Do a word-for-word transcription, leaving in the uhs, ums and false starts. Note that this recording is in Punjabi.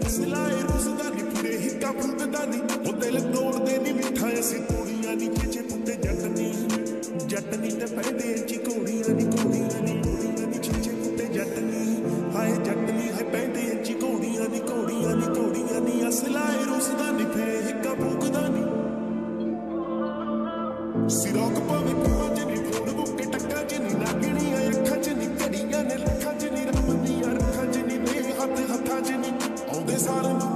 ਸਿਲਾਏ ਰੁਸਦਾ ਨੀ ਫਿਰੇ ਹਿੱਕਾ ਫੁੱਕਦਾ ਨੀ ਉਹ ਦਿਲ ਤੋੜਦੇ ਨੀ ਮਿੱਠਾ ਅਸੀਂ ਤੋੜੀਆਂ ਨੀ ਖਿੱਚੇ ਪੁੱਤੇ ਜੱਟ ਨੀ ਜੱਟ ਨੀ ਤੇ ਪੈਂਦੇ ਚ ਘੋੜੀਆਂ ਨੀ ਘੋੜੀਆਂ ਨੀ ਘੋੜੀਆਂ ਨੀ ਖਿੱਚੇ ਪੁੱਤੇ ਜੱਟ ਨੀ ਹਾਏ ਜੱਟ ਨੀ ਹਾਏ ਪੈਂਦੇ ਚ ਘੋੜੀਆਂ ਨੀ ਘੋੜੀਆਂ ਨੀ ਘੋੜੀਆਂ ਨੀ ਸਿਲਾਏ ਰੁਸਦਾ ਨੀ ਫਿਰੇ ਹਿੱਕਾ ਫੁੱਕਦਾ ਨੀ ਸਿਰੋਕ ਪਾਵੇ ਕੁਆਂ ਚ ਨੀ ਫੋੜ ਬੁੱਕੇ ਟੱਕਾਂ ਚ ਨੀ ਲੱਗਣੀਆਂ ਅੱਖਾਂ ਚ ਨੀ ਘੜੀਆਂ ਨੇ ਲੱਖਾਂ ਚ ਨੀ ਰੱਬ ਦੀਆਂ ਰੱਖਾਂ ਚ ਨੀ ਨੇ ਹੱਥ ਹੱਥਾਂ ਚ ਨੀ ਆਉਂਦੇ ਸਾਰ ਨੂੰ